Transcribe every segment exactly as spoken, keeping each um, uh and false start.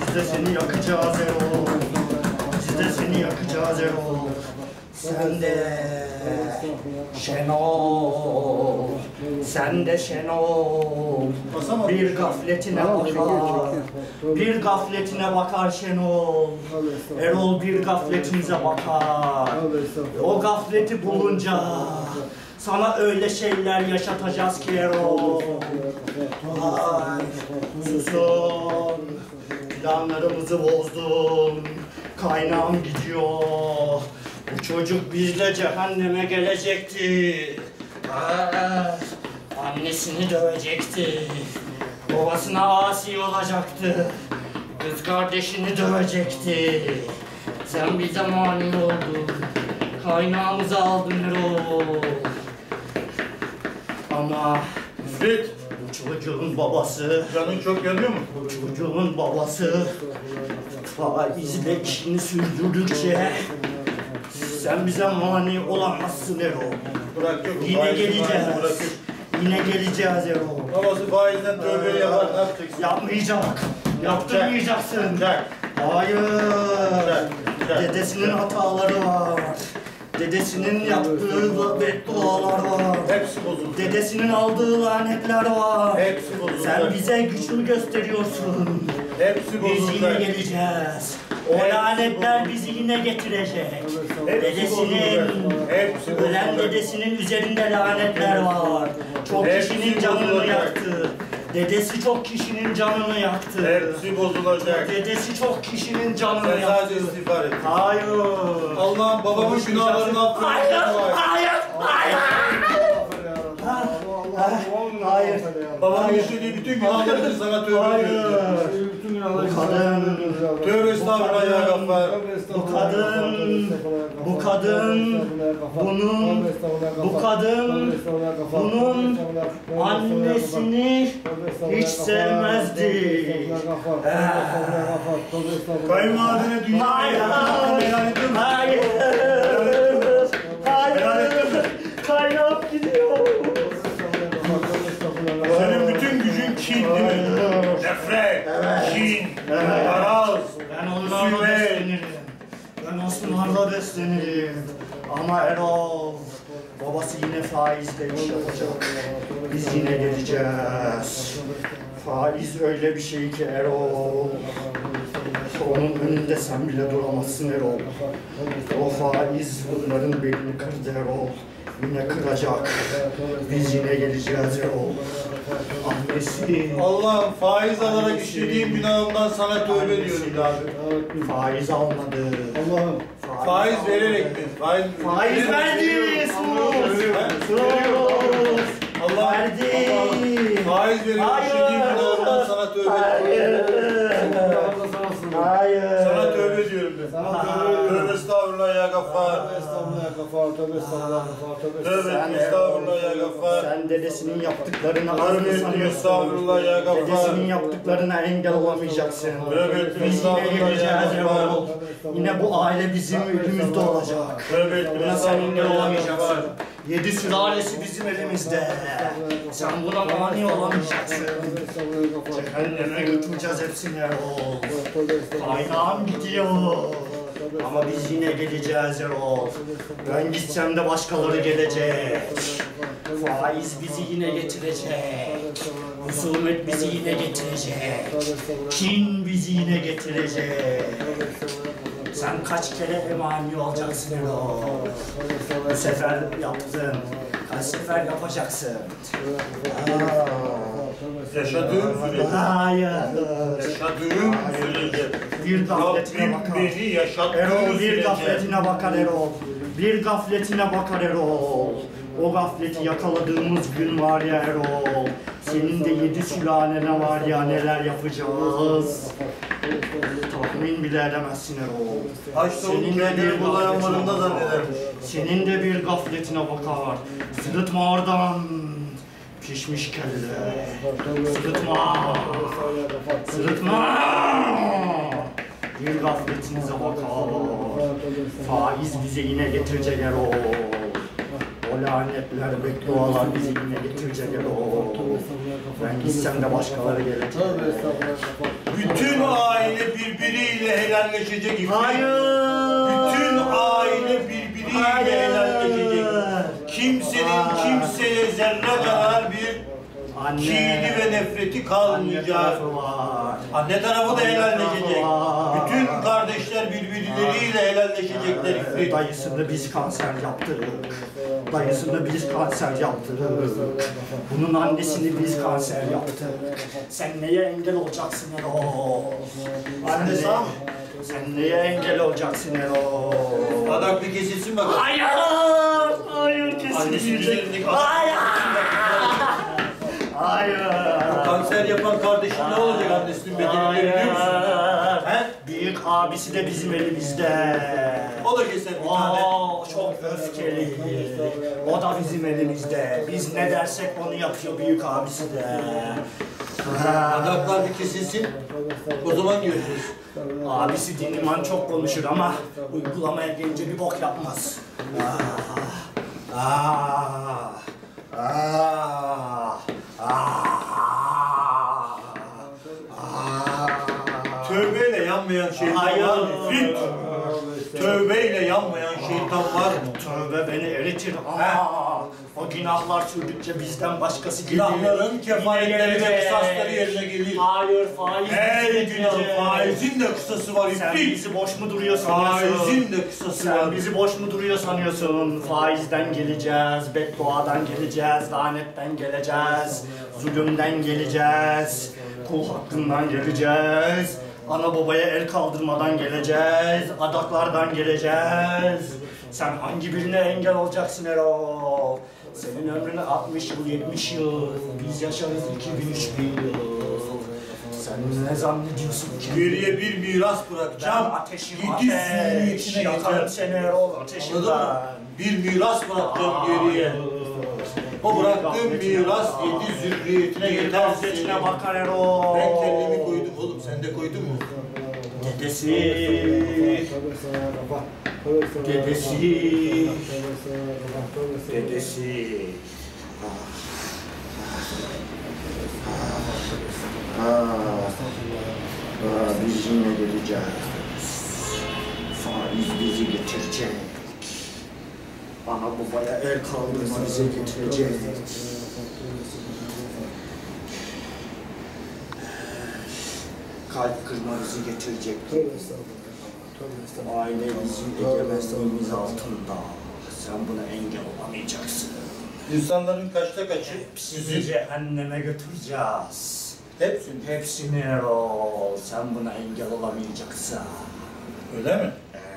Biz de seni yakacağız Erol. Biz de seni yakacağız Erol. Sen de Şenol, sen de Şenol. Bir gafletine bakar, bir gafletine bakar Şenol. Erol bir gafletinize bakar. O gafleti bulunca sana öyle şeyler yaşatacağız ki Erol. Ay, susun. Planlarımızı bozdun. Kaynağım gidiyor. Bu çocuk bizle cehenneme gelecekti. Aa, annesini dövecekti. Babasına asi olacaktı. Kız kardeşini dövecekti. Sen bize mani oldun. Kaynağımızı aldın Erol. Ama Müfit, bu çocuğun babası, canın çok yanıyor mu? bu çocuğun babası faizle işini sürdürdükçe sen bize mani olamazsın Erol. Bırak yok. Yine Faiz, geleceğiz. faiz bırakır. Yine geleceğiz Erol. Babası faizden tövbe yapar, ne yapacaksın? Yapmayacak. Yaptırmayacaksın. Gel. Hayır. Gel. Gel. Dedesinin hataları var. Dedesinin yaptığı beddualar var. Hepsi bozuldu. Dedesinin aldığı lanetler var. Hepsi bozuldu. Sen bize güçlü gösteriyorsun. Hepsi Biz bozuldu. yine geleceğiz. O Hepsi lanetler bozuldu. bizi yine getirecek. Hepsi Dedesinin, bozuldu. Hepsi bozuldu. ölen dedesinin üzerinde lanetler var. Çok Hepsi kişinin canını bozulacak. yaktı. Dedesi çok kişinin canını yaktı. Hepsi bozulacak. Dedesi çok kişinin canını Sen yaktı. sadece istiğfar et. Hayır. Allah'ım babamın günahlarını affet. Hayır, hayır, hayır. Hayır. Babamın işlediği bütün günahlar için sana tövbe ediyorum. Bu kadın, Tövbe estağfurullah ya Gaffar. bu kadın, bu kadın, bunun, bu kadın, bunun annesini hiç sevmezdi. Kayınvalidene dünya Hayır, helal ettin mi? hayır, hayır, kaynağım gidiyor. Senin bütün gücün kin değil mi? Nefret, kin, garaz, Ben onlarla beslenirim. Ben Osman'la beslenirim. Ama Erol, babası yine faizle iş yapacak. Biz yine geleceğiz. Faiz öyle bir şey ki Erol. Onun önünde sen bile duramazsın Erol. O faiz bunların belini kırdı Erol. Yine kıracak. Biz yine geleceğiz Erol. Annesi Allah'ım faiz alarak işlediğim günahımdan sana tövbe ediyorum abi. faiz almadı. Allah'ım. Faiz vererek mi? Faiz, Faiz verdi. Sus. Sus. Allah Verdi. Faiz vererek Hayır. işlediğim günahımdan sana tövbe ediyorum. Hayır. Sana tövbe ediyorum ben. Sana tövbe ediyorum. Tövbe estağfurullah ya Gaffar. Tövbe estağfurullah ya Gaffar, tövbe estağfurullah ya Gaffar, tövbe Tövbe estağfurullah. estağfurullah ya Gaffar. Sen dedesinin yaptıklarını az mı Tövbe sanıyorsun? estağfurullah ya Gaffar. Dedesinin yaptıklarına engel olamayacaksın. Tövbe Biz yine estağfurullah geleceğiz ya Gaffar. Erol. Yine bu aile bizim elimizde olacak. Tövbe Buna sen engel estağfurullah ya olamayacaksın. Gaffar. Yedi sülalesi bizim elimizde. Sen buna mani olamayacaksın. Cehenneme götüreceğiz hepsini Erol. Kaynağım gidiyor. Ama biz yine geleceğiz Erol. Ben gitsem de başkaları gelecek. Faiz bizi yine getirecek. Husumet bizi yine getirecek. Kin bizi yine getirecek. Sen kaç kere emani olacaksın Erol. Bu sefer yaptın. Kaç sefer yapacaksın. Yaşadığım sürece. Hayır. Yaşadığım sürece. Bir gafletine Rabbim bakar. beni yaşattığı Erol bir sürece. gafletine bakar Erol. Bir gafletine bakar Erol. O gafleti yakaladığımız gün var ya Erol. Senin de yedi sülalene var ya neler yapacağız. Tahmin bile edemezsin Erol. Haç tavuk kendini bulayanlarında zannedermiş. Senin de bir gafletine bakar. Sırıtma oradan. Pişmiş kelle. Sırıtma. Sırıtma. Bir gafletinize bakar. Faiz bize yine getirecek Erol. O lanetler, beddualar bizi yine getirecek Erol. Ben gitsem de başkaları gelecek. Bütün aile birbiriyle helalleşecek İfrit. Hayır. Bütün aile birbiriyle helalleşecek. Kimsenin kimseye zerre kadar bir Anne. kini ve nefreti Anne kalmayacak. tarafı var. Anne tarafı da helalleşecek. Allah. Bütün kardeşler birbirleriyle helalleşecekler İfrit. Dayısını biz kanser yaptırdık. Dayısını biz kanser yaptırdık. Bunun annesini biz kanser yaptık. Sen neye engel olacaksın Erol? Anne Sen sağ mı? Sen neye engel olacaksın Erol? Adak bir kesilsin bakalım. Hayır! Hayır Annesinin kesinlikle. üzerindeki Hayır! Hayır! Kanser yapan kardeşin ne olacak annesinin bedelini biliyor musun? He? Büyük abisi de bizim elimizde. O da keser bir tane. Oo, çok öfkeli. O da bizim elimizde. Biz ne dersek onu yapıyor büyük abisi de. Adaklar bir kesilsin. O zaman göreceğiz. Abisi diniman çok konuşur ama uygulamaya gelince bir bok yapmaz. Ah, ah, ah, ah, ah. Tövbeyle yanmayan şeytan var mı? İfrit. Tövbeyle yanmayan şeytan var mı? Tövbe beni eritir ama o günahlar sürdükçe bizden başkası gelir. Günahların kefaretleri ve Gelecek. kısasları yerine gelir. Hayır faiz. Her bizi günah getirecek. faizin de kısası var Sen İfrit. bizi boş mu duruyor sanıyorsun? Faizin de kısası Sen var. bizi boş mu duruyor sanıyorsun? Faizden geleceğiz, bedduadan geleceğiz, lanetten geleceğiz, zulümden geleceğiz, kul hakkından geleceğiz, ana babaya el kaldırmadan geleceğiz, adaklardan geleceğiz. Sen hangi birine engel olacaksın Erol? Senin ömrüne altmış yıl, yetmiş yıl, biz yaşarız iki bin, üç bin yıl. Sen ne zannediyorsun ki? Geriye bir miras Ben bırakacağım. ateşim Yedi ateş, sürüyetine yakarım yeter. seni Erol Anladın mı? ateşimden. Bir miras bırakacağım geriye. O bıraktığım miras yedi zürriyetine Bir yeter. gafletine bakar Erol. Ben kendimi koydum oğlum, sen de koydun mu? Dedesi, dedesi, dedesi. Ah, ah, biz yine geleceğiz. Faiz bizi getirecek. Ana babaya el kaldırma bize getirecek. Kalp kırma bizi getirecek. Aile bizim egemenliğimiz altında. Sen buna engel olamayacaksın. İnsanların kaçta kaçı? Sizi cehenneme götüreceğiz. Hepsini. Hepsini Erol. Sen buna engel olamayacaksın. Öyle mi?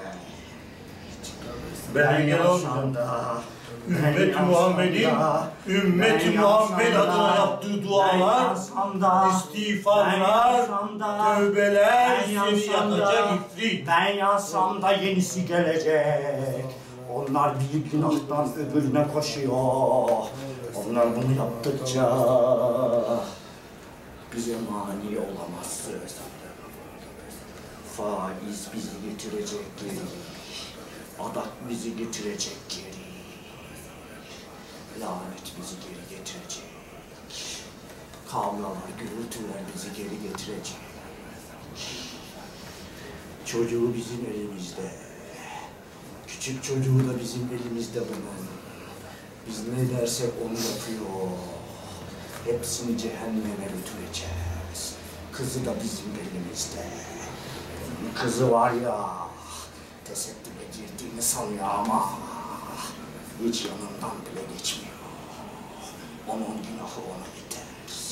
Ben, Ben engel yansam olmayacağım. da, Ümmeti Muhammed'in, Ümmeti ben Muhammed yansam da, adına yaptığı ben dualar, yansam da, ben istiğfarlar, yansam da, tövbeler ben seni yansam da, yakacak İfrit. Ben yansam da yenisi gelecek. Onlar bir günahtan öbürüne koşuyor. Onlar bunu yaptıkça bize mani olamazsın. Faiz bizi getirecek geri. Adak bizi getirecek geri. Lanet bizi geri getirecek. Kavgalar, gürültüler bizi geri getirecek. Çocuğu bizim elimizde. Küçük çocuğu da bizim elimizde bunun. Biz ne dersek onu yapıyor. Hepsini cehenneme götüreceğiz. Kızı da bizim elimizde. Kızı var ya, tesettüre girdiğini sanıyor ama hiç yanından bile geçmiyor. Onun günahı ona yeter.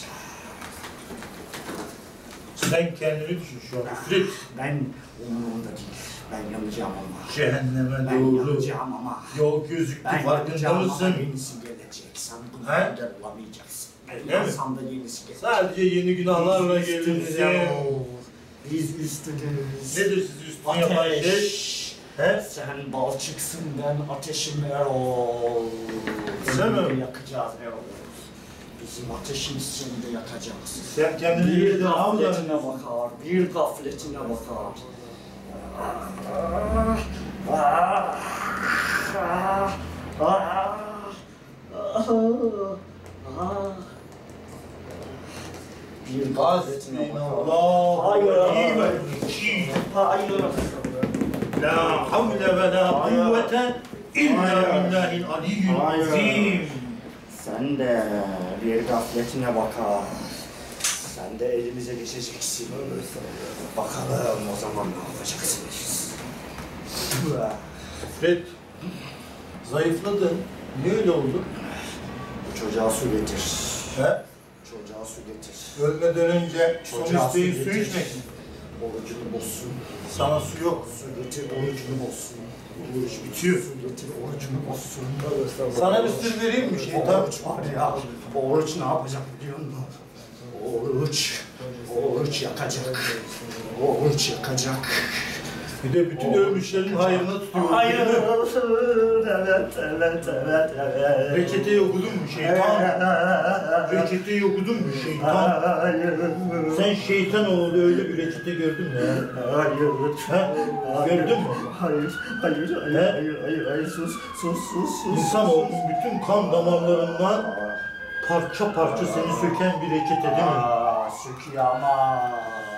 Sen kendini düşün şu an İfrit. Ben umurumda değil. Ben yanacağım ama. Cehenneme Ben doğru yanacağım ama. yol gözüktü, Ben farkında yanacağım ama mısın? yenisi gelecek. Sen bunu He? engel olamayacaksın. Ben Öyle mi? yansam da yenisi gelecek. Sadece yeni günahlarla Biz üstünüz gelirsin. ya. Biz üstünüz. Nedir sizi üstün yapan şey? Ateş. He? Sen balçıksın, ben ateşim Erol. Öyle Seni mi? de yakacağız Erol. Bizim ateşimiz seni de yakacağız. Sen kendini Bir yerden al da. gafletine bakar, bir gafletine bakar. Ah, ah, ah, ah, ah. Bir gafletine bak. Hasbinallah Hayır. ve ni'mel vekil. Hayır. La havle ve la kuvvete illa billahil aliyyil Hayır. azim. Sen de bir gafletine bakar. Sen de elimize geçeceksin. Bakalım o zaman ne yapacaksınız? Fred, zayıfladın. Niye öyle oldu? Çocuğa su getir. He? Çocuğa su getir. Ölmeden önce son Çocuğa su isteğin su getir. içmek mi? Orucunu bozsun. Sana su yok. Su getir, orucunu bozsun. Oruç bitiyor. Su getir, orucunu bozsun. Sana bir sır vereyim mi şeytan? Oruç var ya, oruç ne yapacak biliyor musun? Oruç, oruç yakacak. Oruç yakacak. Bir de bütün ölmüşlerin hayrına tutuyor. Hayır, evet, evet, evet, evet. Reçeteyi okudun mu şeytan? Reçeteyi okudun mu şeytan? Hayır, Sen şeytan oğlu öyle bir reçete gördün mü? ya? hayır. He? Gördün mü? Hayır, hayır, hayır, He? hayır, hayır, hayır, sus, sus, sus, sus. İnsanoğlunun bütün kan damarlarından parça parça seni söken bir reçete değil mi? Aa, söküyor ama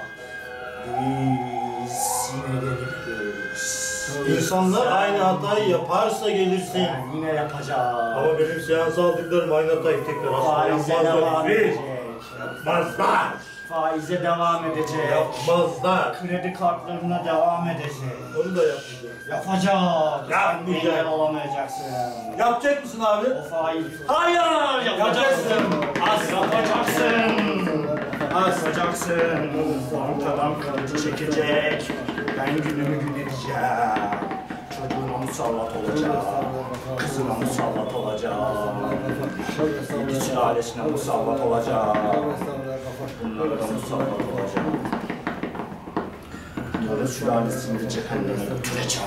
biz yine geliriz. İnsanlar aynı hatayı yaparsa gelirsin. Sen yine yapacağız. Ama benim seans aldıklarım aynı hatayı tekrar asla Faize devam yapmazlar. edecek. Yapmazlar. Faize devam edecek. Yapmazlar. Kredi kartlarına devam edecek. Onu da yapmayacağız. Yapacak. Yapmayacak. Engel olamayacaksın. Yapacak mısın abi? O faiz. Hayır, yapacaksın. Az yapacaksın. Az yapacaksın. Bankadan kredi çekecek. Ben günümü gün edeceğim. Çocuğuna musallat olacak. Kızına musallat olacak. Yedi sülalesine musallat olacak. Bunlara da musallat olacak. Bunların sülalesini de cehenneme götüreceğim.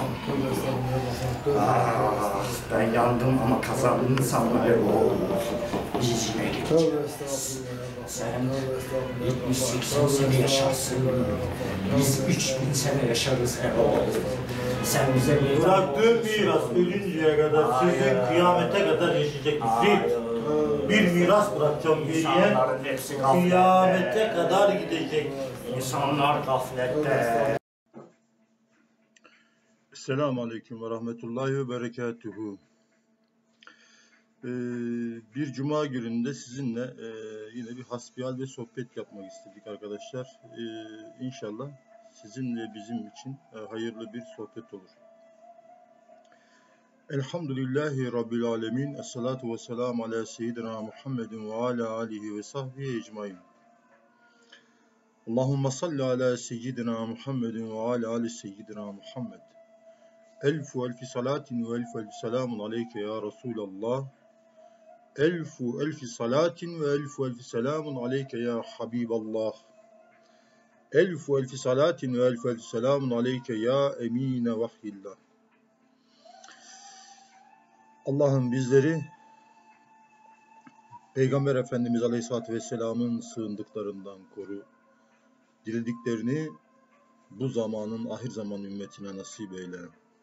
Ah, ben yandım ama kazandım sanma Erol. Biz yine gideceğiz. Sen yetmiş seksen sene yaşarsın. Biz üç bin sene yaşarız Erol. Sen bize meydan Bıraktığım miras ölünceye kadar sizin kıyamete kadar yaşayacak ifrit. Bir miras bırakacağım geriye. İnsanların hepsi gaflette. Kıyamete kadar gidecek. İnsanlar gaflette. Esselamu Aleyküm ve Rahmetullahi ve Berekatuhu. Ee, bir cuma gününde sizinle e, yine bir hasbihal ve sohbet yapmak istedik arkadaşlar. Ee, İnşallah sizin ve bizim için e, hayırlı bir sohbet olur. Elhamdülillahi Rabbil Alemin. Esselatu ve selamu ala seyyidina Muhammedin ve ala alihi ve sahbihi ecmain. Allahümme salli ala seyyidina Muhammedin ve ala ali seyyidina Muhammed. Elfu elfi salatin ve elfu elfi selamun aleyke ya Resulallah. Elfu elfi salatin ve elfu elfi selamun aleyke ya Habiballah. Elfu elfi salatin ve elfu elfi selamun aleyke ya emine vahyillah. Allah'ım bizleri Peygamber Efendimiz Aleyhisselatü Vesselam'ın sığındıklarından koru. Dilediklerini bu zamanın ahir zaman ümmetine nasip eyle.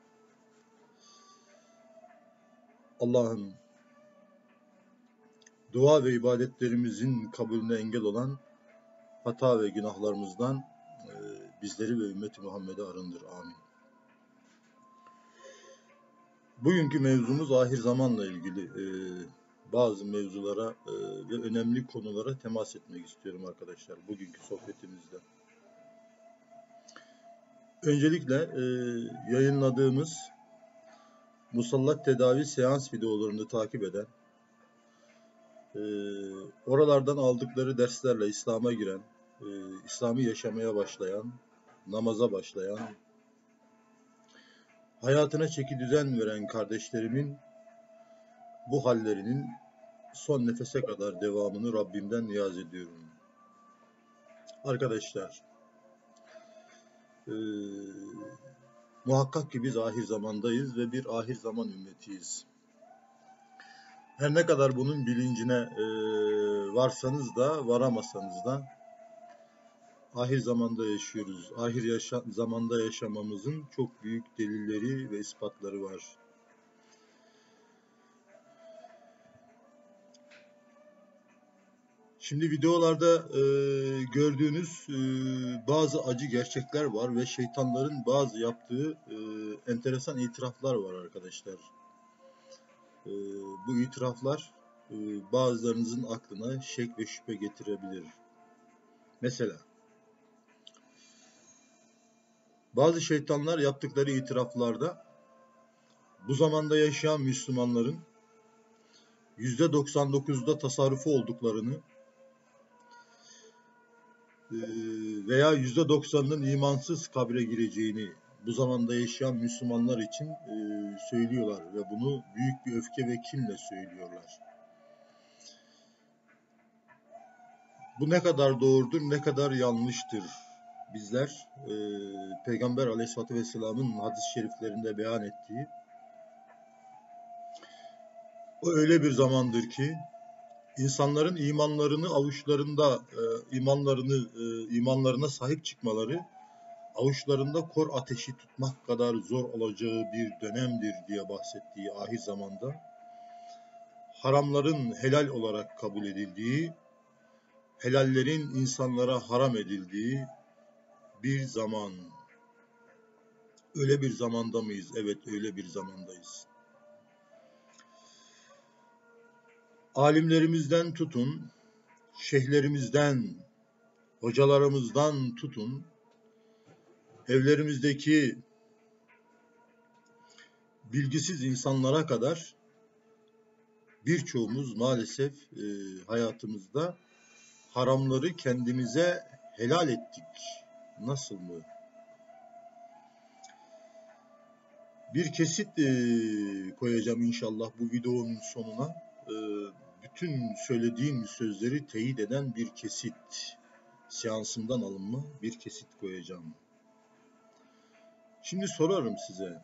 Allah'ım dua ve ibadetlerimizin kabulüne engel olan hata ve günahlarımızdan e, bizleri ve ümmeti Muhammed'i arındır. Amin. Bugünkü mevzumuz ahir zamanla ilgili e, bazı mevzulara e, ve önemli konulara temas etmek istiyorum arkadaşlar bugünkü sohbetimizde. Öncelikle e, yayınladığımız musallat tedavi seans videolarını takip eden, e, oralardan aldıkları derslerle İslam'a giren, e, İslam'ı yaşamaya başlayan, namaza başlayan, hayatına çeki düzen veren kardeşlerimin bu hallerinin son nefese kadar devamını Rabbimden niyaz ediyorum. Arkadaşlar, e, muhakkak ki biz ahir zamandayız ve bir ahir zaman ümmetiyiz. Her ne kadar bunun bilincine e, varsanız da varamasanız da ahir zamanda yaşıyoruz. Ahir yaşa zamanda yaşamamızın çok büyük delilleri ve ispatları var. Şimdi videolarda e, gördüğünüz e, bazı acı gerçekler var ve şeytanların bazı yaptığı e, enteresan itiraflar var arkadaşlar. E, bu itiraflar e, bazılarınızın aklına şek ve şüphe getirebilir. Mesela bazı şeytanlar yaptıkları itiraflarda bu zamanda yaşayan Müslümanların yüzde doksan dokuzda tasarrufu olduklarını veya yüzde doksanının imansız kabre gireceğini bu zamanda yaşayan Müslümanlar için e, söylüyorlar ve bunu büyük bir öfke ve kinle söylüyorlar. Bu ne kadar doğrudur, ne kadar yanlıştır? Bizler e, Peygamber Aleyhisselatü Vesselam'ın hadis-i şeriflerinde beyan ettiği o öyle bir zamandır ki İnsanların imanlarını avuçlarında, e, imanlarını, e, imanlarına sahip çıkmaları, avuçlarında kor ateşi tutmak kadar zor olacağı bir dönemdir diye bahsettiği ahir zamanda, haramların helal olarak kabul edildiği, helallerin insanlara haram edildiği bir zaman. Öyle bir zamanda mıyız? Evet, öyle bir zamandayız. Alimlerimizden tutun, şeyhlerimizden, hocalarımızdan tutun, evlerimizdeki bilgisiz insanlara kadar birçoğumuz maalesef e, hayatımızda haramları kendimize helal ettik. Nasıl mı? Bir kesit e, koyacağım inşallah bu videonun sonuna. E, bütün söylediğim sözleri teyit eden bir kesit, seansımdan alınma bir kesit koyacağım. Şimdi sorarım size.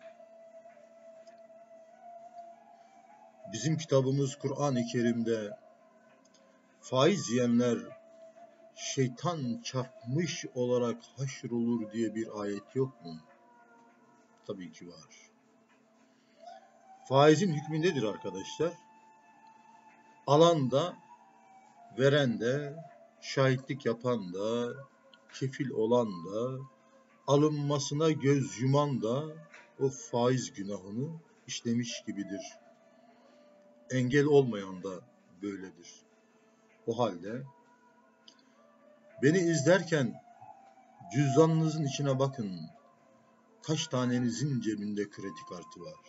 Bizim kitabımız Kur'an-ı Kerim'de faiz yiyenler şeytan çarpmış olarak haşrolur diye bir ayet yok mu? Tabii ki var. Faizin hükmü nedir arkadaşlar? Alan da, veren de, şahitlik yapan da, kefil olan da, alınmasına göz yuman da o faiz günahını işlemiş gibidir. Engel olmayan da böyledir. O halde beni izlerken cüzdanınızın içine bakın. Kaç tanenizin cebinde kredi kartı var?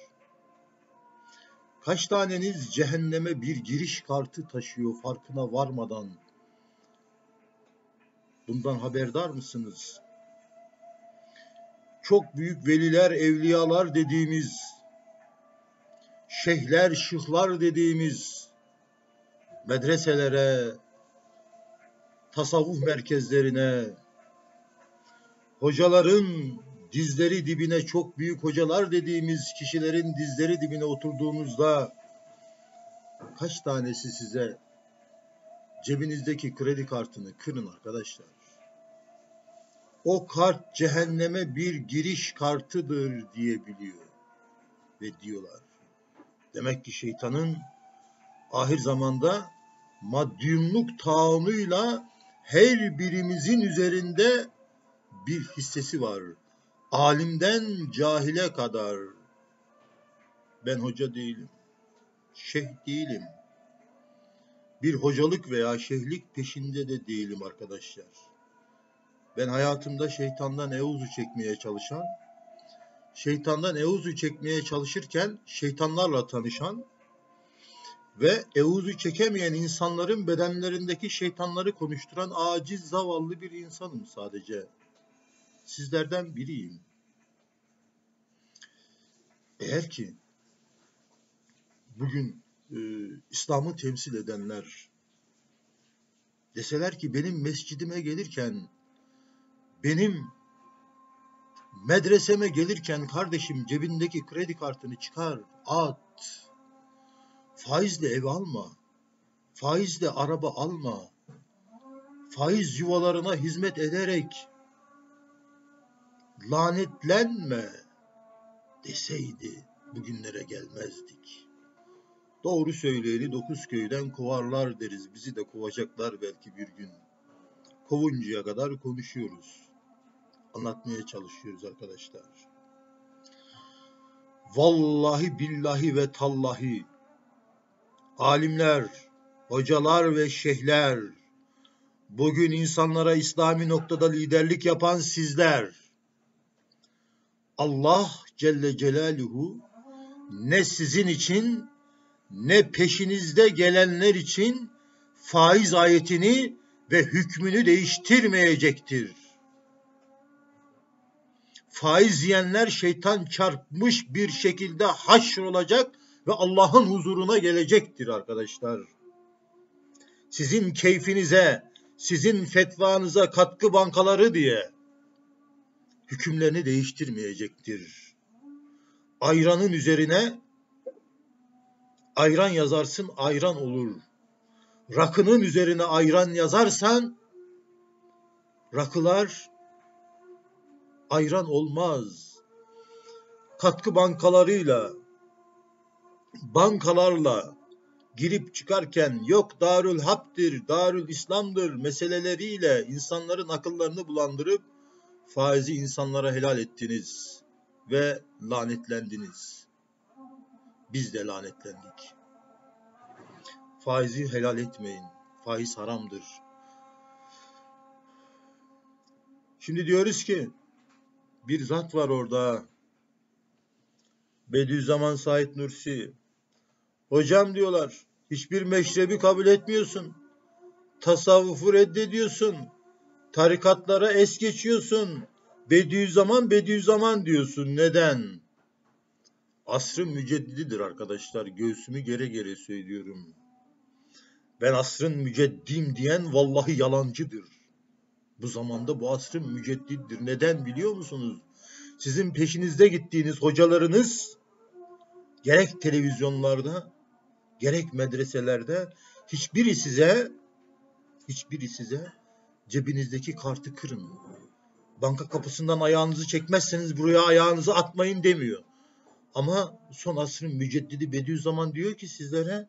Kaç taneniz cehenneme bir giriş kartı taşıyor farkına varmadan? Bundan haberdar mısınız? Çok büyük veliler, evliyalar dediğimiz, şeyhler, şıhlar dediğimiz medreselere, tasavvuf merkezlerine, hocaların dizleri dibine, çok büyük hocalar dediğimiz kişilerin dizleri dibine oturduğunuzda kaç tanesi size cebinizdeki kredi kartını kırın arkadaşlar? O kart cehenneme bir giriş kartıdır diyebiliyor ve diyorlar. Demek ki şeytanın ahir zamanda madyumluk taamıyla her birimizin üzerinde bir hissesi var. Alimden cahile kadar. Ben hoca değilim, şeyh değilim. Bir hocalık veya şeyhlik peşinde de değilim arkadaşlar. Ben hayatımda şeytandan euzu çekmeye çalışan, şeytandan euzu çekmeye çalışırken şeytanlarla tanışan ve euzu çekemeyen insanların bedenlerindeki şeytanları konuşturan aciz, zavallı bir insanım sadece. Sizlerden biriyim. Eğer ki bugün e, İslam'ı temsil edenler deseler ki benim mescidime gelirken, benim medreseme gelirken kardeşim cebindeki kredi kartını çıkar, at, faizle ev alma, faizle araba alma, faiz yuvalarına hizmet ederek lanetlenme deseydi bugünlere gelmezdik. Doğru söyleyeni dokuz köyden kovarlar deriz. Bizi de kovacaklar belki bir gün. Kovuncaya kadar konuşuyoruz. Anlatmaya çalışıyoruz arkadaşlar. Vallahi billahi ve tallahi alimler, hocalar ve şeyhler, bugün insanlara İslami noktada liderlik yapan sizler, Allah Celle Celaluhu ne sizin için ne peşinizde gelenler için faiz ayetini ve hükmünü değiştirmeyecektir. Faiz yiyenler şeytan çarpmış bir şekilde haşrolacak ve Allah'ın huzuruna gelecektir arkadaşlar. Sizin keyfinize, sizin fetvanıza katkı bankaları diye hükümlerini değiştirmeyecektir. Ayranın üzerine ayran yazarsın, ayran olur. Rakının üzerine ayran yazarsan rakılar ayran olmaz. Katkı bankalarıyla, bankalarla girip çıkarken yok Darül Hak'tir, Darül İslam'dır meseleleriyle insanların akıllarını bulandırıp faizi insanlara helal ettiniz ve lanetlendiniz. Biz de lanetlendik. Faizi helal etmeyin. Faiz haramdır. Şimdi diyoruz ki bir zat var orada. Bediüzzaman Said Nursi. Hocam diyorlar, hiçbir meşrebi kabul etmiyorsun. Tasavvufu reddediyorsun. Tarikatlara es geçiyorsun. Bediüzzaman, Bediüzzaman diyorsun. Neden? Asrın müceddididir arkadaşlar. Göğsümü gere gere söylüyorum. Ben asrın müceddim diyen vallahi yalancıdır. Bu zamanda bu asrın müceddittir. Neden biliyor musunuz? Sizin peşinizde gittiğiniz hocalarınız gerek televizyonlarda gerek medreselerde hiçbiri size hiçbiri size cebinizdeki kartı kırın. Banka kapısından ayağınızı çekmezseniz buraya ayağınızı atmayın demiyor. Ama son asrın müceddidi Bediüzzaman diyor ki sizlere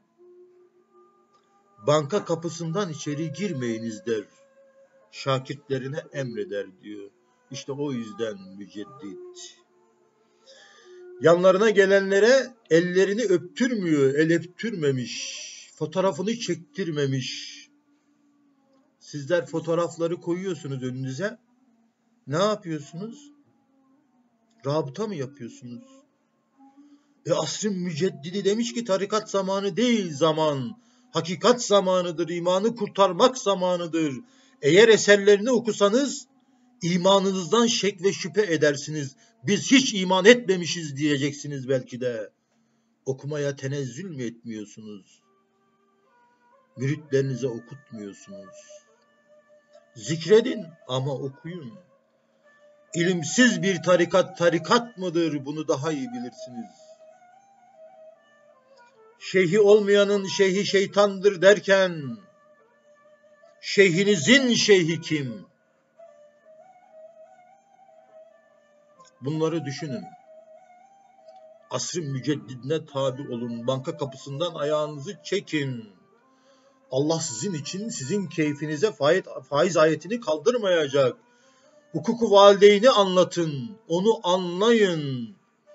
banka kapısından içeri girmeyiniz der. Şakirtlerine emreder diyor. İşte o yüzden müceddit. Yanlarına gelenlere ellerini öptürmüyor, el öptürmemiş, fotoğrafını çektirmemiş. Sizler fotoğrafları koyuyorsunuz önünüze. Ne yapıyorsunuz? Rabıta mı yapıyorsunuz? E asrın müceddidi demiş ki tarikat zamanı değil zaman. Hakikat zamanıdır, imanı kurtarmak zamanıdır. Eğer eserlerini okusanız imanınızdan şek ve şüphe edersiniz. Biz hiç iman etmemişiz diyeceksiniz belki de. Okumaya tenezzül mü etmiyorsunuz? Müritlerinize okutmuyorsunuz. Zikredin ama okuyun. İlimsiz bir tarikat tarikat mıdır? Bunu daha iyi bilirsiniz. Şeyhi olmayanın şeyhi şeytandır derken şeyhinizin şeyhi kim? Bunları düşünün. Asrın müceddidine tabi olun. Banka kapısından ayağınızı çekin. Allah sizin için, sizin keyfinize faiz, faiz ayetini kaldırmayacak. Hukuku valideyni anlatın. Onu anlayın.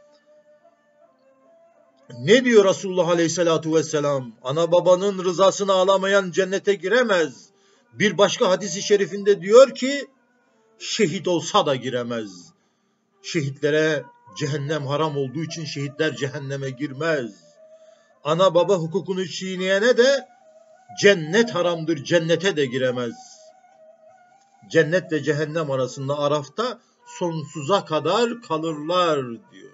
Ne diyor Resulullah Aleyhisselatü Vesselam? Ana babanın rızasını alamayan cennete giremez. Bir başka hadisi şerifinde diyor ki şehit olsa da giremez. Şehitlere cehennem haram olduğu için şehitler cehenneme girmez. Ana baba hukukunu çiğneyene de cennet haramdır, cennete de giremez. Cennet ve cehennem arasında Araf'ta sonsuza kadar kalırlar diyor.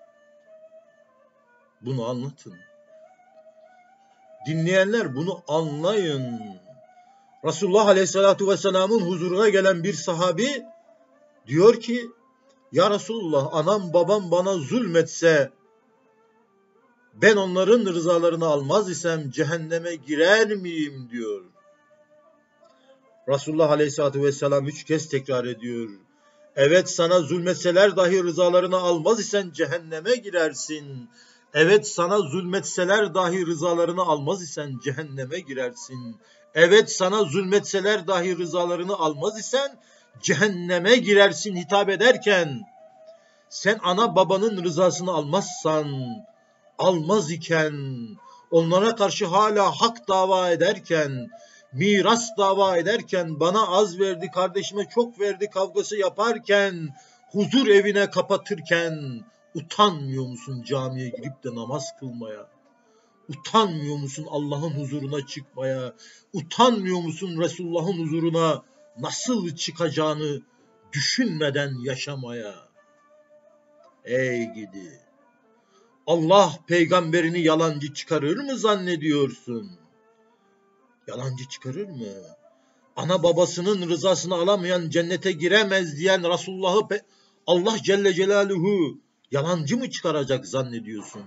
Bunu anlatın. Dinleyenler bunu anlayın. Resulullah Aleyhisselatü Vesselam'ın huzuruna gelen bir sahabi diyor ki ya Resulullah anam babam bana zulmetse ben onların rızalarını almaz isem cehenneme girer miyim diyor. Resulullah Aleyhisselatü Vesselam üç kez tekrar ediyor. Evet sana zulmetseler dahi rızalarını almaz isen cehenneme girersin. Evet, sana zulmetseler dahi rızalarını almaz isen cehenneme girersin. Evet, sana zulmetseler dahi rızalarını almaz isen cehenneme girersin hitap ederken, sen ana babanın rızasını almazsan, almaz iken, onlara karşı hala hak dava ederken, miras dava ederken, bana az verdi, kardeşime çok verdi kavgası yaparken, huzur evine kapatırken, utanmıyor musun camiye girip de namaz kılmaya? Utanmıyor musun Allah'ın huzuruna çıkmaya? Utanmıyor musun Resulullah'ın huzuruna nasıl çıkacağını düşünmeden yaşamaya? Ey gidi! Allah peygamberini yalancı çıkarır mı zannediyorsun? Yalancı çıkarır mı? Ana babasının rızasını alamayan cennete giremez diyen Resulullah'ı Allah Celle Celaluhu yalancı mı çıkaracak zannediyorsun?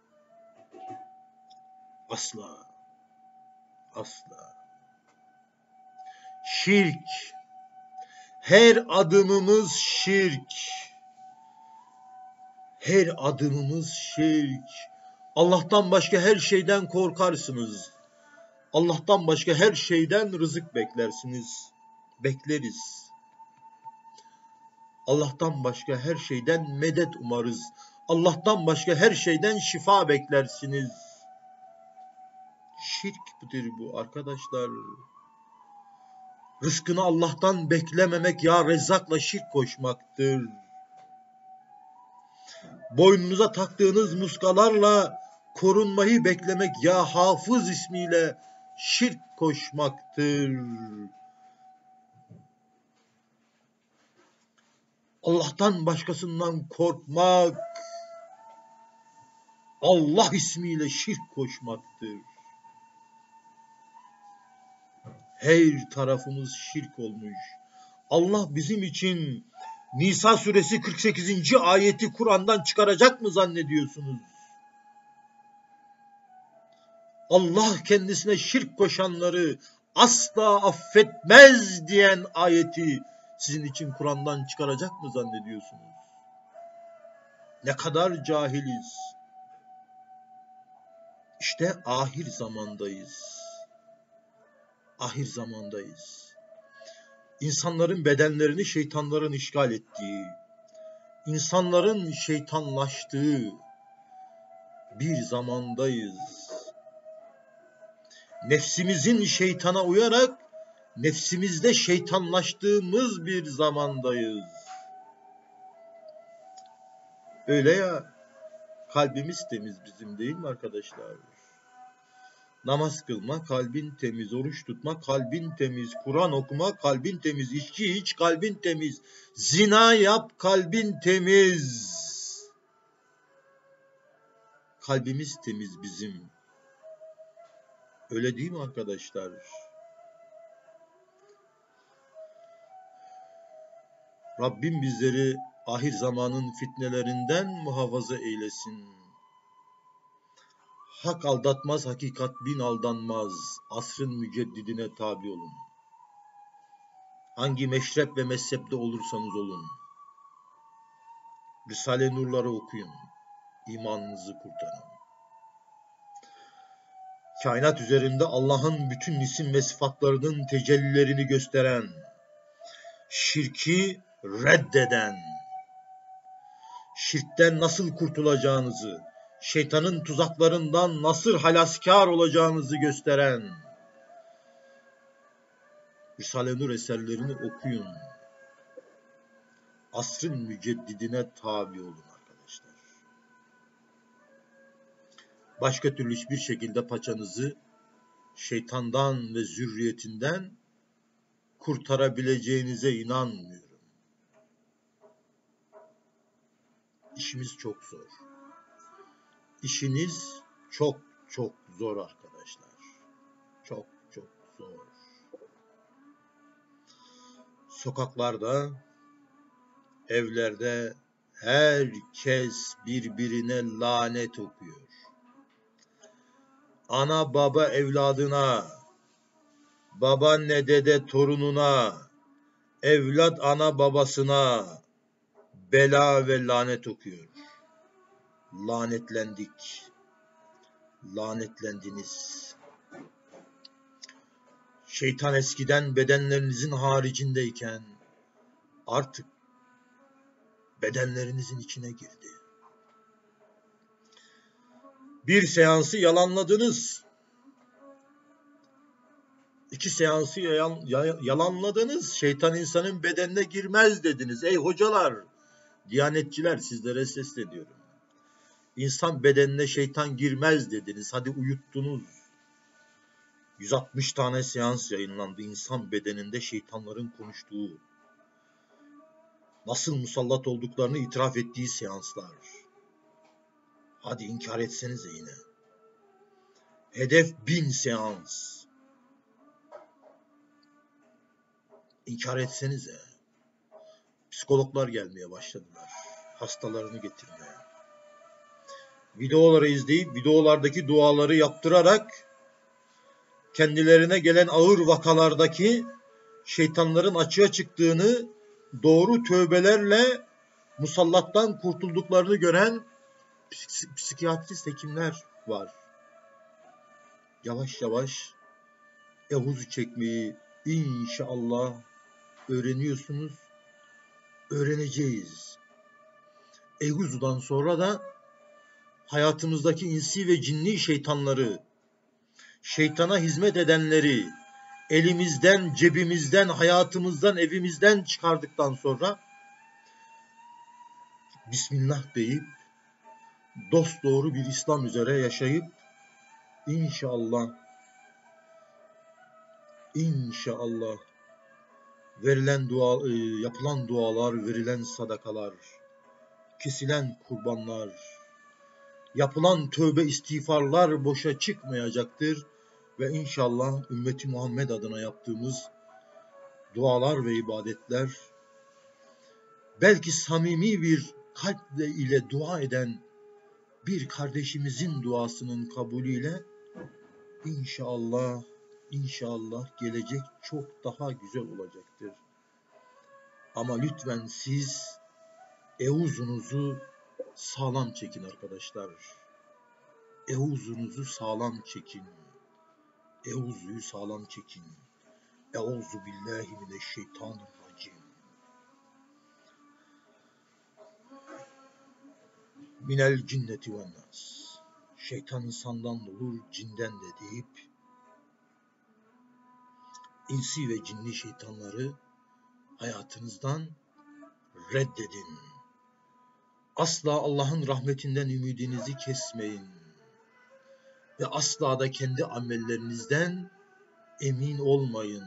Asla. Asla. Şirk. Her adımımız şirk. Her adımımız şirk. Allah'tan başka her şeyden korkarsınız. Allah'tan başka her şeyden rızık beklersiniz. Bekleriz. Allah'tan başka her şeyden medet umarız. Allah'tan başka her şeyden şifa beklersiniz. Şirktir bu arkadaşlar. Rızkını Allah'tan beklememek ya Rezzak'la şirk koşmaktır. Boynunuza taktığınız muskalarla korunmayı beklemek ya Hafız ismiyle şirk koşmaktır. Allah'tan başkasından korkmak Allah ismiyle şirk koşmaktır. Her tarafımız şirk olmuş. Allah bizim için Nisa suresi kırk sekizinci ayeti Kur'an'dan çıkaracak mı zannediyorsunuz? Allah kendisine şirk koşanları asla affetmez diyen ayeti sizin için Kur'an'dan çıkaracak mı zannediyorsunuz? Ne kadar cahiliz. İşte ahir zamandayız. Ahir zamandayız. İnsanların bedenlerini şeytanların işgal ettiği, insanların şeytanlaştığı bir zamandayız. Nefsimizin şeytana uyarak nefsimizde şeytanlaştığımız bir zamandayız. Öyle ya, kalbimiz temiz bizim değil mi arkadaşlar? Namaz kılma, kalbin temiz. Oruç tutma, kalbin temiz. Kur'an okuma, kalbin temiz. İçki iç, kalbin temiz. Zina yap, kalbin temiz. Kalbimiz temiz bizim. Öyle değil mi arkadaşlar? Rabbim bizleri ahir zamanın fitnelerinden muhafaza eylesin. Hak aldatmaz, hakikat bin aldanmaz. Asrın müceddidine tabi olun. Hangi meşrep ve mezhepte olursanız olun. Risale-i Nurları okuyun. İmanınızı kurtarın. Kainat üzerinde Allah'ın bütün isim ve sıfatlarının tecellilerini gösteren, şirki reddeden, şirkten nasıl kurtulacağınızı, şeytanın tuzaklarından nasıl halaskar olacağınızı gösteren Risale-i Nur eserlerini okuyun. Asrın müceddidine tabi olun arkadaşlar. Başka türlü hiçbir şekilde paçanızı şeytandan ve zürriyetinden kurtarabileceğinize inanmıyorum. İşimiz çok zor. İşiniz çok çok zor arkadaşlar. Çok çok zor. Sokaklarda, evlerde herkes birbirine lanet okuyor. Ana baba evladına, babaanne dede torununa, evlat ana babasına bela ve lanet okuyor. lanetlendik. Lanetlendiniz. Şeytan eskiden bedenlerinizin haricindeyken artık bedenlerinizin içine girdi. Bir seansı yalanladınız. İki seansı yalan, yalanladınız. Şeytan insanın bedenine girmez dediniz. Ey hocalar, diyanetçiler, sizlere sesleniyorum. İnsan bedenine şeytan girmez dediniz. Hadi uyuttunuz. yüz altmış tane seans yayınlandı. İnsan bedeninde şeytanların konuştuğu, nasıl musallat olduklarını itiraf ettiği seanslar. Hadi inkar etsenize yine. Hedef bin seans. İnkar etsenize. Psikologlar gelmeye başladılar. Hastalarını getirmeye. Videoları izleyip videolardaki duaları yaptırarak kendilerine gelen ağır vakalardaki şeytanların açığa çıktığını, doğru tövbelerle musallattan kurtulduklarını gören psik- psikiyatrist hekimler var. Yavaş yavaş evuzu çekmeyi inşallah öğreniyorsunuz, öğreneceğiz. Evuzudan sonra da hayatımızdaki insi ve cinni şeytanları, şeytana hizmet edenleri elimizden, cebimizden, hayatımızdan, evimizden çıkardıktan sonra Bismillah deyip dosdoğru bir İslam üzere yaşayıp inşallah inşallah verilen dua, yapılan dualar, verilen sadakalar, kesilen kurbanlar, yapılan tövbe istiğfarlar boşa çıkmayacaktır ve inşallah ümmeti Muhammed adına yaptığımız dualar ve ibadetler belki samimi bir kalple ile dua eden bir kardeşimizin duasının kabulüyle inşallah inşallah gelecek çok daha güzel olacaktır. Ama lütfen siz evuzunuzu sağlam çekin arkadaşlar. Evuzunuzu sağlam çekin. Evuzuyu sağlam çekin. Euzu billahi mineşşeytanirracim. Minel cinneti ve nas. Şeytan insandan da olur, cinden de deyip insi ve cinni şeytanları hayatınızdan reddedin. Asla Allah'ın rahmetinden ümidinizi kesmeyin. Ve asla da kendi amellerinizden emin olmayın.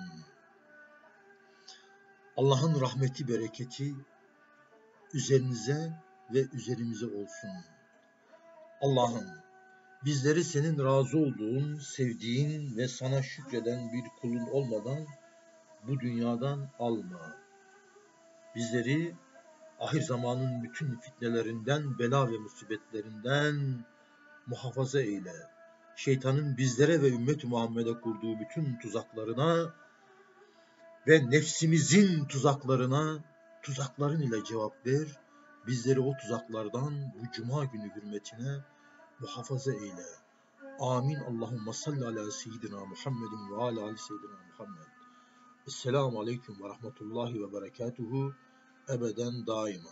Allah'ın rahmeti, bereketi üzerinize ve üzerimize olsun. Allah'ım bizleri senin razı olduğun, sevdiğin ve sana şükreden bir kulun olmadan bu dünyadan alma. Bizleri ahir zamanın bütün fitnelerinden, bela ve musibetlerinden muhafaza eyle. Şeytanın bizlere ve ümmet-i Muhammed'e kurduğu bütün tuzaklarına ve nefsimizin tuzaklarına tuzakların ile cevap ver. Bizleri o tuzaklardan bu cuma günü hürmetine muhafaza eyle. Amin. Allahümme salli ala seyyidina Muhammedin ve ala ali seyyidina Muhammed. Esselamu aleyküm ve rahmetullahi ve berekatuhu ebeden daima.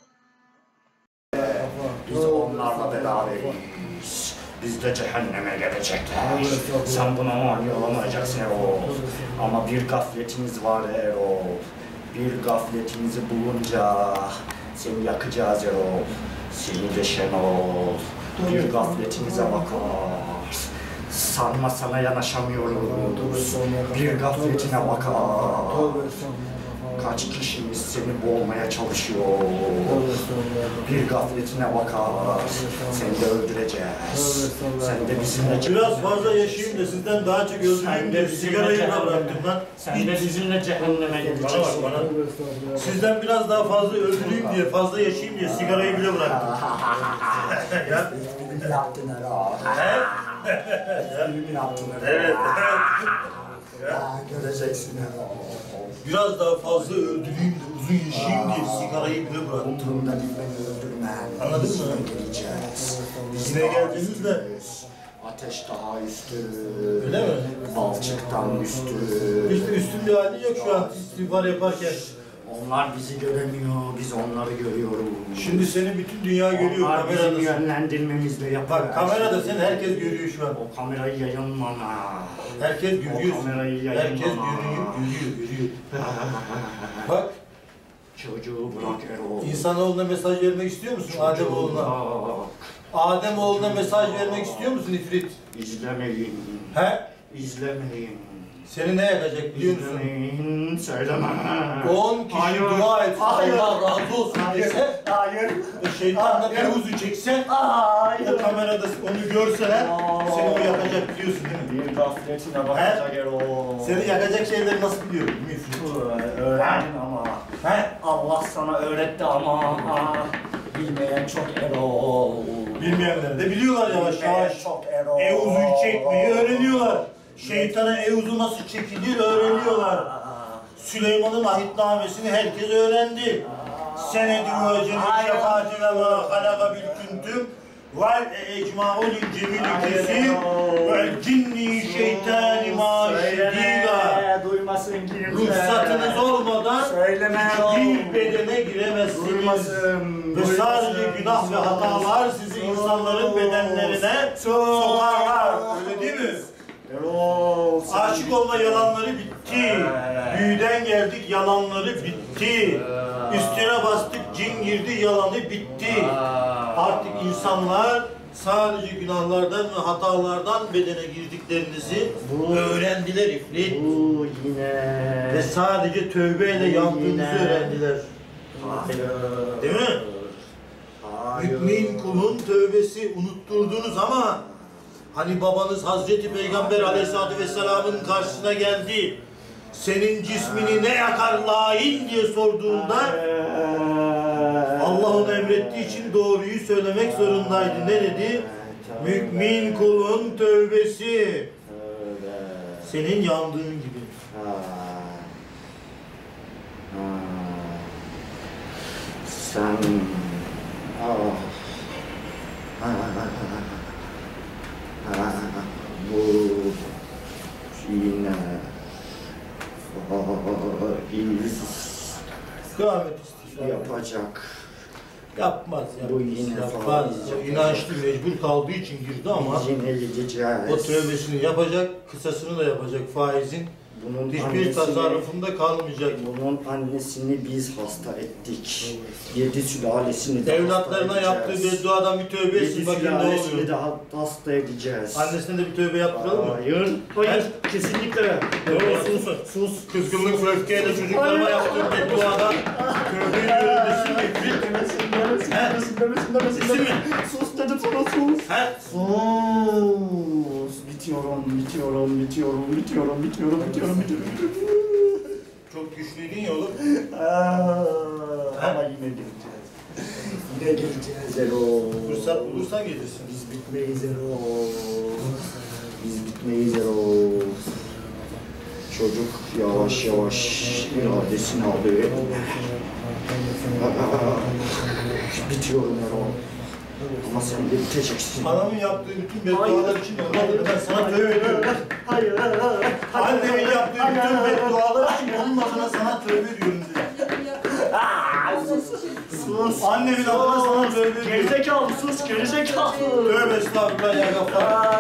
Biz onlarla beraberiz. Biz de cehenneme gelecekler. Sen buna mani olamayacaksın Erol. Ama bir gafletimiz var Erol. Bir gafletimizi bulunca seni yakacağız Erol. Seni de Şenol. Bir gafletimize bakar. Sanma sana yanaşamıyoruz. Bir gafletine bakar. Kaç kişimiz seni boğmaya çalışıyor. Bir gafletine bakar. Seni de öldüreceğiz. Sen de bizimle... Biraz fazla yaşayayım da sizden daha çok öldüreyim diye sigarayı da bıraktım ben. Sen de bizimle cehenneme gideceksin. Bana bak bana. Sizden biraz daha fazla öldüreyim diye, fazla yaşayayım diye sigarayı bile bıraktım. Ya. Esprini yaptın herhalde. Esprini yaptın herhalde. Evet, evet. Aa, göreceksin Erol. Biraz daha fazla öldüreyim de uzun yaşayayım diye sigarayı bile bıraktım. Oturumda bir beni öldürmen. Anladın mı? Yüzüne geleceğiz. Biz Yine daha geldiniz de. üstüyüz. Ateş daha üstü. Öyle mi? Balçıktan üstü. İşte üstünde hali yok şu an istihbar yaparken. Onlar bizi göremiyor, biz onları görüyoruz. Şimdi seni bütün dünya görüyor Onlar bizim kamerada. yönlendirmemizle yapar. Bak kamerada seni herkes görüyor şu an. O kamerayı yayınlama. Herkes görüyor. O kamerayı yayınlama. Herkes görüyor, görüyor, görüyor. Bak, Çocuğu bırak Erol. insanoğluna mesaj vermek istiyor musun Ademoğluna? Ademoğluna mesaj vermek istiyor musun İfrit? İzlemeyin. He? İzlemeyin. Seni ne yakacak biliyor musun? İzlemeyin. Söyleme. on kişi Hayır. dua etsin, Hayır. Allah razı olsun dese Hayır. ve şeytanla Hayır. bir uzu çekse, Hayır. o kamerada onu görseler seni o yakacak biliyorsun değil mi? Bir gafletine bakacak Erol. Seni yakacak şeyleri nasıl biliyor değil mi İfrit? Öğrendin ama. He? Allah sana öğretti ama. Ah, bilmeyen çok Erol. Bilmeyenler de biliyorlar yavaş Bilmeyen yavaş. çok Erol. Evuzu'yu çekmeyi öğreniyorlar. Şeytana evuzu nasıl çekilir öğreniyorlar. Süleyman'ın ahitnamesini herkes öğrendi. Senedi ve cennet şefaatine ve halaka bil küntüm vel ecma'ul cemilü kesim vel cinni şeytani maşediga. Söyleme, duymasın kimse. Ruhsatınız olmadan Söyleme hiçbir bedene giremezsiniz. Duymasın. Ve sadece günah ve hatalar sizi insanların bedenlerine sokarlar. Öyle değil mi? Erol. Aşık olma yalanları bitti. Büyüden geldik yalanları bitti. Üstüne bastık cin girdi yalanı bitti. Artık insanlar sadece günahlardan ve hatalardan bedene girdiklerinizi öğrendiler İfrit. Bu yine. Ve sadece tövbeyle yandığınızı Yine. öğrendiler. Hayır. Değil mi? Hayır. Mümin kulun tövbesi unutturdunuz ama hani babanız Hazreti Peygamber Aleyhisselatü Vesselam'ın karşısına geldi. Senin cismini ne yakar lain diye sorduğunda Allah onu emrettiği için doğruyu söylemek zorundaydı. Ne dedi? Mümin kulun tövbesi senin yandığın gibi. Sen ah, ah, ah, bu yine faiz Kıyamet istiğfar yapacak. yapmaz. Bu yapmaz, yine yapmaz. faiz O yapacak. inançlı mecbur kaldığı için girdi ama Yine gideceğiz. o tövbesini yapacak, kısasını da yapacak faizin. Bunun Hiçbir annesini- tasarrufunda kalmayacak. Bunun annesini biz hasta ettik. Yedi sülalesini de Evlatlarına hasta yaptığı edeceğiz. bedduadan bir tövbe etsin Yedi bakayım ne sülalesini oluyor. de hasta edeceğiz. Annesine de bir tövbe yaptıralım mı? Hayır, hayır, kesinlikle. Doğru, sus, sus. Kızgınlık ve öfkeyle çocuklarıma yaptığım bedduadan tövbe ediyorum desin mi? Demesin, demesin, demesin, demesin, demesin, Desin mi? Sus dedim sana sus. He? Sus. Bitiyorum, bitiyorum, bitiyorum, bitiyorum, bitiyorum, bitiyorum, bitiyorum. Çok güçlüydün ya oğlum. Aa, ama yine geleceğiz. Yine geleceğiz Erol. Fırsat bulursan gelirsin. Biz bitmeyiz Erol. Biz bitmeyiz Erol. Çocuk yavaş yavaş iradesini alıyor. Bitiyorum Erol. Ama sen de biteceksin. Anamın yaptığı bütün beddualar için ondan ben sana tövbe ediyorum. Hayır, hayır, hayır. Annemin yaptığı bütün beddualar için onun adına sana tövbe ediyorum dedi. Sus. Annemin adına sana tövbe ediyorum. Gerizekalı sus, gerizekalı. Tövbe estağfurullah ya gaffar.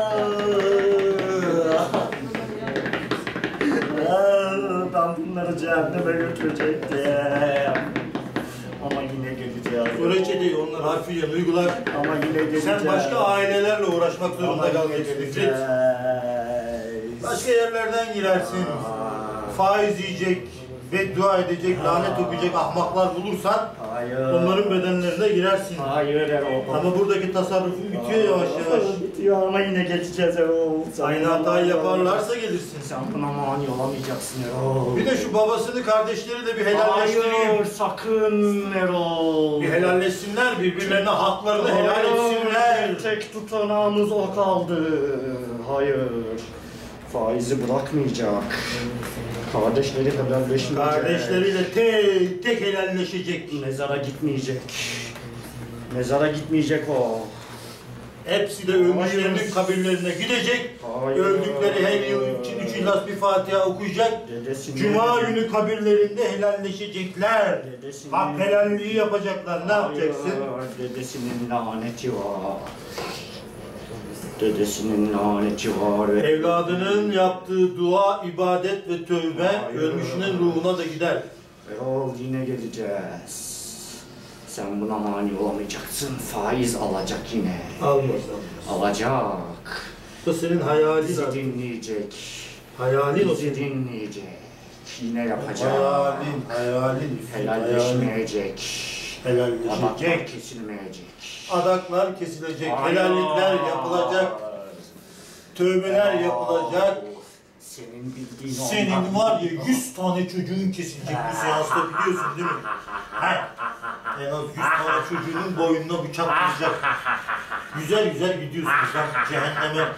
Ben bunları cehenneme götürecektim. Ama yine geleceğiz. O reçeteyi onlar harfiyen uygular. Ama yine geleceğiz. Sen başka ailelerle uğraşmak zorunda Ama yine kalacaksın İfrit. geleceğiz. Başka yerlerden girersin. Faiz yiyecek, beddua edecek, lanet okuyacak ahmaklar bulursan Hayır. onların bedenlerine girersin. Hayır Erol. Ama buradaki tasarrufun bitiyor yavaş yavaş. Bitiyor ama yine geçeceğiz Erol. Sen Aynı buna hatayı mani yaparlarsa gelirsin. Sen buna mani olamayacaksın Erol. Bir de şu babasını, kardeşleri de bir helalleştireyim. Hayır sakın Erol. Bir helalleşsinler, birbirlerine haklarını helal etsinler. Tek tutanağımız o kaldı. Hayır. faizi bırakmayacak. Kardeşleri helalleşmeyecek. Kardeşleriyle tek tek helalleşecek. Mezara gitmeyecek. Mezara gitmeyecek o. Hepsi de ölmüşlerinin kabirlerine gidecek. Hayır. Öldükleri her yıl için üç İhlas bir Fatiha okuyacak. Dedesinin, Cuma günü kabirlerinde helalleşecekler. Dedesinin- Hak helalliği yapacaklar. Ne yapacaksın? Hayır, dedesinin laneti var. Dedesinin laneti var. ve- Evladının yaptığı dua, ibadet ve tövbe Hayır. ölmüşünün ruhuna da gider. Erol yine geleceğiz. Sen buna mani olamayacaksın. Faiz alacak yine. Almaz almaz. Alacak. Bu senin hayalin. Bizi abi. dinleyecek. Hayalin o Bizi senin. dinleyecek. Yine yapacak. Hayalin, hayalin. Helalleşmeyecek. Helalleşecek. Adaklar kesilmeyecek. Adaklar kesilecek, Hayır. helallikler yapılacak, tövbeler yapılacak. Senin bildiğin Senin ondan- var ya yüz tane çocuğun kesilecek bu seansta biliyorsun değil mi? He. En az yüz tane çocuğunun boynuna bıçak vuracak. Güzel güzel gidiyorsunuz lan cehenneme.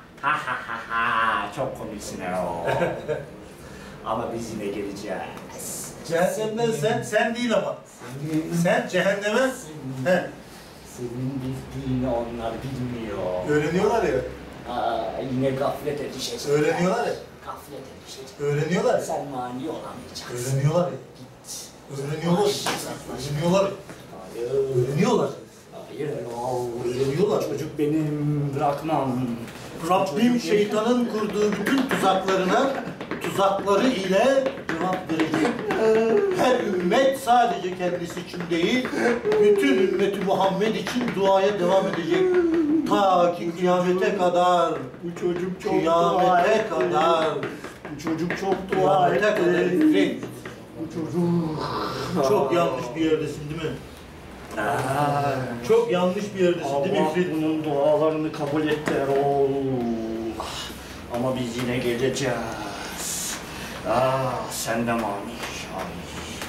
Çok komiksin Erol. Ama biz yine geleceğiz. Cehennemden sen, sen değil ama. Sen cehenneme, he. Senin bildiğini onlar bilmiyor. Öğreniyorlar ya, Aa, yine gaflete düşecek. öğreniyorlar ya, Gaflete düşecek. öğreniyorlar ya, Sen mani olamayacaksın. öğreniyorlar ya, öğreniyorlar, öğreniyorlar, Hayır. öğreniyorlar. Hayır Erol. Öğreniyorlar. Çocuk benim, bırakmam. Rabbim Çocuk şeytanın kurduğu bütün tuzaklarına tuzakları ile cevap verecek. Her ümmet sadece kendisi için değil, bütün ümmeti Muhammed için duaya devam edecek. Ta ki kıyamete kadar, Bu çocuk çok dua kıyamete etti. kadar, Bu çocuk çok dua kıyamete kadar etti. İfrit. Bu çocuk. Çok yanlış bir yerdesin değil mi? Aa, Çok yanlış bir yerdesin değil mi Allah İfrit? bunun dualarını kabul etti Erol. Ama biz yine geleceğiz. Ah, sen de mani. Ay.